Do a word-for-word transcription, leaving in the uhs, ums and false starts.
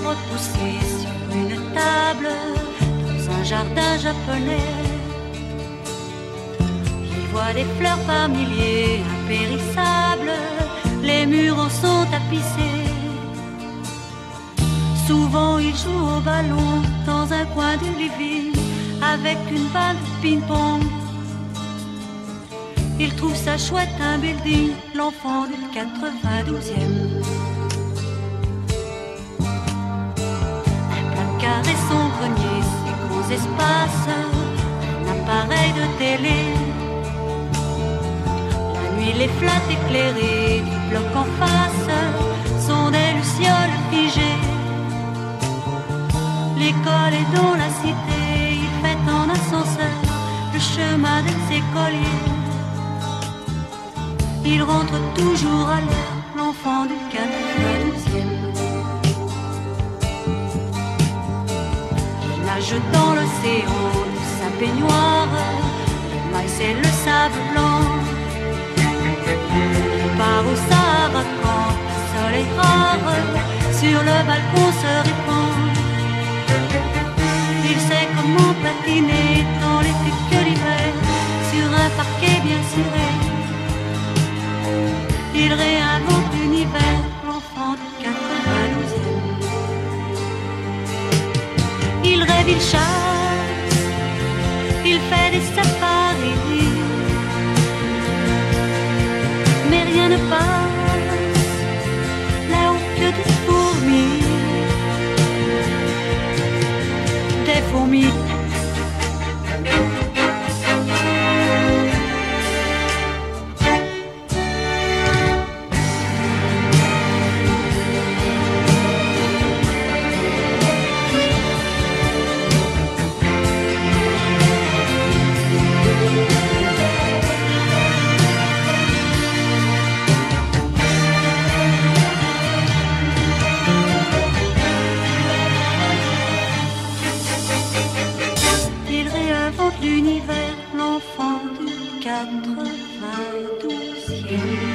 repoussés sur une table dans un jardin japonais. Il voit des fleurs par milliers impérissables, les murs en sont tapissés. Souvent il joue au ballon dans un coin du living avec une balle de ping-pong. Il trouve ça chouette un building, l'enfant du quatre-vingt-douzième. Un placard et son grenier, ses grands espaces, un appareil de télé. La nuit les flatte éclairés du bloc en face sont des lucioles figées. L'école est dans la cité, il fait en ascenseur le chemin des écoliers. Il rentre toujours à l'heure, l'enfant du quatre-vingt-douzième. Il nage dans l'océan de sa baignoire, le maïs et le sable blanc. Il part au Sahara quand le soleil rare sur le balcon se répand. Il sait comment patiner dans l'été que l'hiver sur un parquet bien ciré. Il réinvente l'univers, l'enfant du quatre-vingt-douzième. Il rêve, il chasse, il fait des safaris, mais rien ne passe là-haut que des fourmis. Des fourmis. L'univers, l'enfant du quatre-vingt-douzième.